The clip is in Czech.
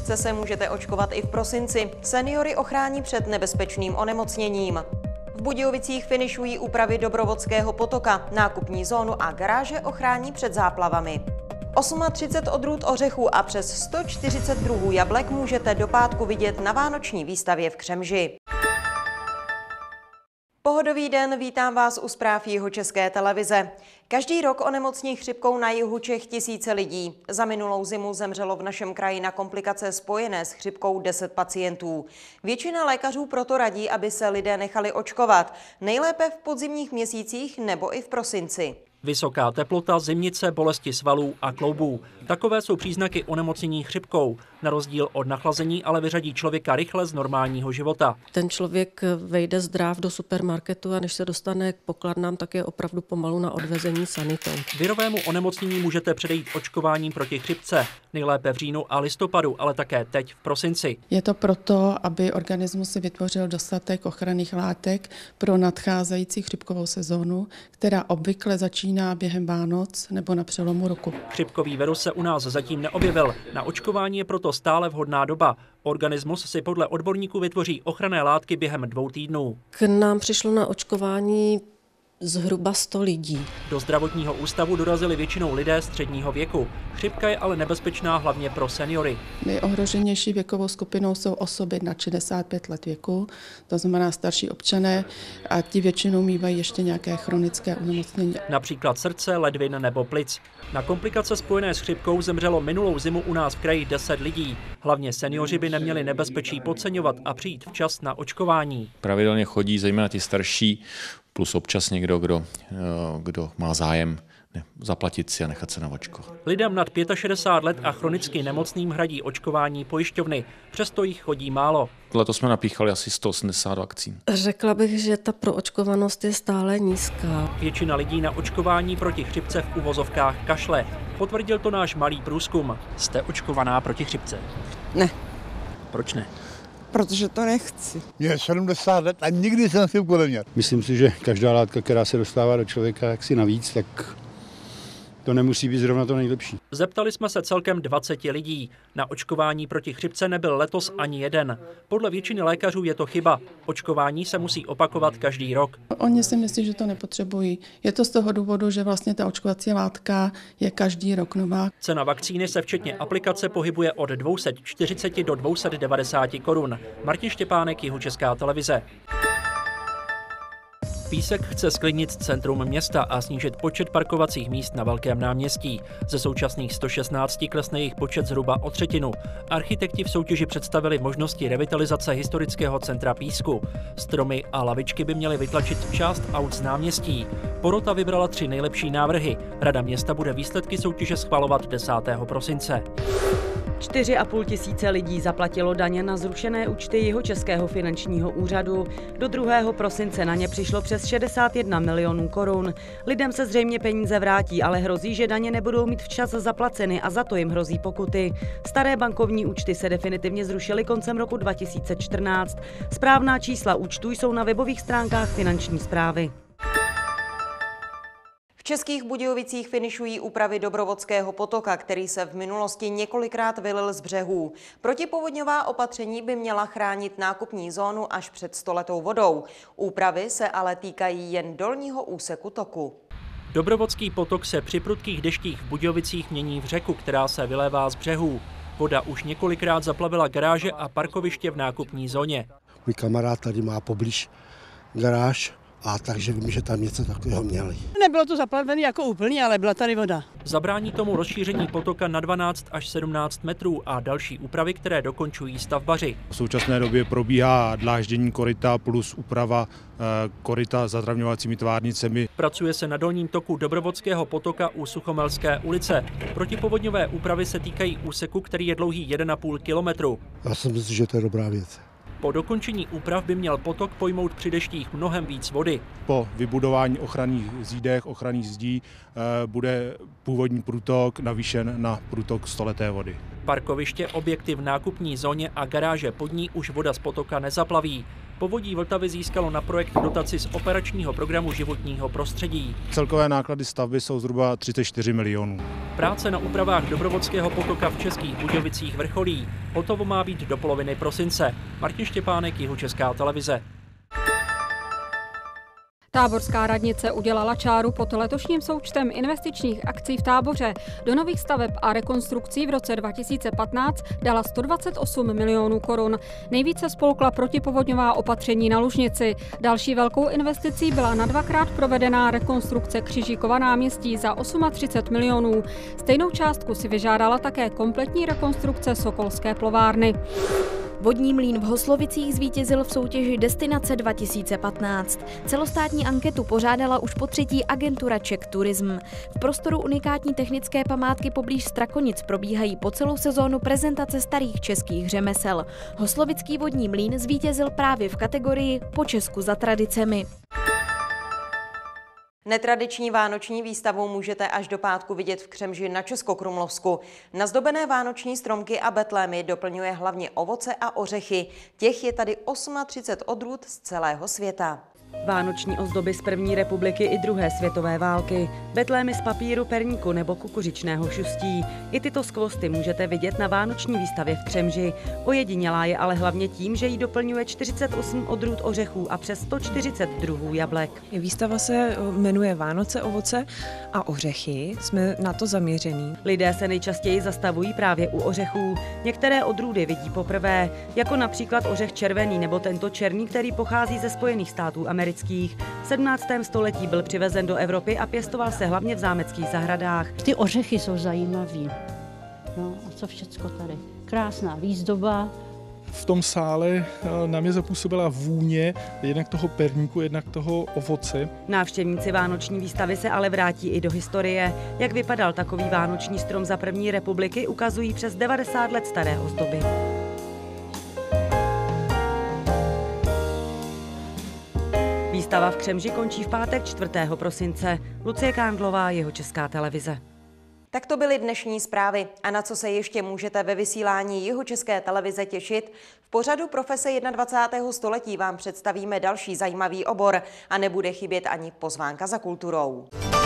chřipce se můžete očkovat i v prosinci. Seniory ochrání před nebezpečným onemocněním. V Budějovicích finišují úpravy Dobrovodského potoka, nákupní zónu a garáže ochrání před záplavami. 38 odrůd ořechů a přes 140 druhů jablek můžete do pátku vidět na vánoční výstavě v Křemži. Pohodový den, vítám vás u zpráv Jihočeské televize. Každý rok onemocní chřipkou na jihu Čech tisíce lidí. Za minulou zimu zemřelo v našem kraji na komplikace spojené s chřipkou 10 pacientů. Většina lékařů proto radí, aby se lidé nechali očkovat, nejlépe v podzimních měsících nebo i v prosinci. Vysoká teplota, zimnice, bolesti svalů a kloubů. Takové jsou příznaky onemocnění chřipkou. Na rozdíl od nachlazení ale vyřadí člověka rychle z normálního života. Ten člověk vejde zdráv do supermarketu a než se dostane k pokladnám, tak je opravdu pomalu na odvezení sanitou. Virovému onemocnění můžete předejít očkováním proti chřipce. Nejlépe v říjnu a listopadu, ale také teď v prosinci. Je to proto, aby organismus si vytvořil dostatek ochranných látek pro nadcházející chřipkovou sezónu, která obvykle začíná během Vánoc nebo na přelomu roku. Chřipkový virus se u nás zatím neobjevil. Na očkování je proto stále vhodná doba. Organismus si podle odborníků vytvoří ochranné látky během 2 týdnů. K nám přišlo na očkování zhruba 100 lidí. Do zdravotního ústavu dorazili většinou lidé středního věku. Chřipka je ale nebezpečná hlavně pro seniory. Nejohroženější věkovou skupinou jsou osoby nad 65 let věku, to znamená starší občané, a ti většinou mívají ještě nějaké chronické onemocnění. Například srdce, ledvin nebo plic. Na komplikace spojené s chřipkou zemřelo minulou zimu u nás v kraji 10 lidí. Hlavně seniori by neměli nebezpečí podceňovat a přijít včas na očkování. Pravidelně chodí zejména ti starší, plus občas někdo, kdo má zájem zaplatit si a nechat se naočkovat. Lidem nad 65 let a chronicky nemocným hradí očkování pojišťovny, přesto jich chodí málo. Letos jsme napíchali asi 180 vakcín. Řekla bych, že ta proočkovanost je stále nízká. Většina lidí na očkování proti chřipce v uvozovkách kašle. Potvrdil to náš malý průzkum. Jste očkovaná proti chřipce? Ne. Proč ne? Protože to nechci. Mě 70 let a nikdy jsem chřipku neměl. Myslím si, že každá látka, která se dostává do člověka jaksi navíc, tak to nemusí být zrovna to nejlepší. Zeptali jsme se celkem 20 lidí. Na očkování proti chřipce nebyl letos ani jeden. Podle většiny lékařů je to chyba. Očkování se musí opakovat každý rok. Oni si myslí, že to nepotřebují. Je to z toho důvodu, že vlastně ta očkovací látka je každý rok nová. Cena vakcíny se včetně aplikace pohybuje od 240 do 290 korun. Martin Štěpánek, Jihočeská televize. Písek chce zklidnit centrum města a snížit počet parkovacích míst na Velkém náměstí. Ze současných 116 klesne jejich počet zhruba o 1/3. Architekti v soutěži představili možnosti revitalizace historického centra Písku. Stromy a lavičky by měly vytlačit část aut z náměstí. Porota vybrala 3 nejlepší návrhy. Rada města bude výsledky soutěže schvalovat 10. prosince. 4,5 tisíce lidí zaplatilo daně na zrušené účty Jihočeského finančního úřadu. Do 2. prosince na ně přišlo přes 61 milionů korun. Lidem se zřejmě peníze vrátí, ale hrozí, že daně nebudou mít včas zaplaceny a za to jim hrozí pokuty. Staré bankovní účty se definitivně zrušily koncem roku 2014. Správná čísla účtů jsou na webových stránkách finanční správy. V Českých Budějovicích finišují úpravy Dobrovodského potoka, který se v minulosti několikrát vylil z břehů. Protipovodňová opatření by měla chránit nákupní zónu až před 100letou vodou. Úpravy se ale týkají jen dolního úseku toku. Dobrovodský potok se při prudkých deštích v Budějovicích mění v řeku, která se vylévá z břehů. Voda už několikrát zaplavila garáže a parkoviště v nákupní zóně. Můj kamarád tady má poblíž garáž. A takže vím, že tam něco takového měli. Nebylo to zaplavené jako úplně, ale byla tady voda. Zabrání tomu rozšíření potoka na 12 až 17 metrů a další úpravy, které dokončují stavbaři. V současné době probíhá dláždění koryta plus úprava koryta zatravňovacími tvárnicemi. Pracuje se na dolním toku Dobrovodského potoka u Suchomelské ulice. Protipovodňové úpravy se týkají úseku, který je dlouhý 1,5 kilometru. Já si myslím, že to je dobrá věc. Po dokončení úprav by měl potok pojmout při deštích mnohem víc vody. Po vybudování ochranných zídech, ochranných zdí bude původní průtok navýšen na průtok 100leté vody. Parkoviště, objekty v nákupní zóně a garáže pod ní už voda z potoka nezaplaví. Povodí Vltavy získalo na projekt dotaci z operačního programu životního prostředí. Celkové náklady stavby jsou zhruba 34 milionů. Práce na úpravách Dobrovodského potoka v Českých Budějovicích vrcholí. Hotovo má být do poloviny prosince. Martin Štěpánek, Jihočeská televize. Táborská radnice udělala čáru pod letošním součtem investičních akcí v Táboře. Do nových staveb a rekonstrukcí v roce 2015 dala 128 milionů korun. Nejvíce spolkla protipovodňová opatření na Lužnici. Další velkou investicí byla na dvakrát provedená rekonstrukce Křižíkova náměstí za 38 milionů. Stejnou částku si vyžádala také kompletní rekonstrukce Sokolské plovárny. Vodní mlýn v Hoslovicích zvítězil v soutěži Destinace 2015. Celostátní anketu pořádala už po třetí agentura Czech Tourism. V prostoru unikátní technické památky poblíž Strakonic probíhají po celou sezónu prezentace starých českých řemesel. Hoslovický vodní mlýn zvítězil právě v kategorii Po Česku za tradicemi. Netradiční vánoční výstavu můžete až do pátku vidět v Křemži na Českokrumlovsku. Nazdobené vánoční stromky a betlémy doplňuje hlavně ovoce a ořechy. Těch je tady 38 odrůd z celého světa. Vánoční ozdoby z první republiky i druhé světové války, betlémy z papíru, perníku nebo kukuřičného šustí. I tyto skvosty můžete vidět na vánoční výstavě v Křemži. Ojedinělá je ale hlavně tím, že jí doplňuje 48 odrůd ořechů a přes 140 druhů jablek. Výstava se jmenuje Vánoce, ovoce a ořechy. Jsme na to zaměření. Lidé se nejčastěji zastavují právě u ořechů. Některé odrůdy vidí poprvé, jako například ořech červený nebo tento černý, který pochází ze Spojených států amerických. V 17. století byl přivezen do Evropy a pěstoval se hlavně v zámeckých zahradách. Ty ořechy jsou zajímavý. No a co všecko tady? Krásná výzdoba. V tom sále na mě zapůsobila vůně, jednak toho perníku, jednak toho ovoce. Návštěvníci vánoční výstavy se ale vrátí i do historie. Jak vypadal takový vánoční strom za první republiky, ukazují přes 90 let staré ozdoby. Výstava v Křemži končí v pátek 4. prosince. Lucie Kándlová, Jihočeská televize. Tak to byly dnešní zprávy. A na co se ještě můžete ve vysílání Jihočeské televize těšit? V pořadu Profese 21. století vám představíme další zajímavý obor a nebude chybět ani pozvánka za kulturou.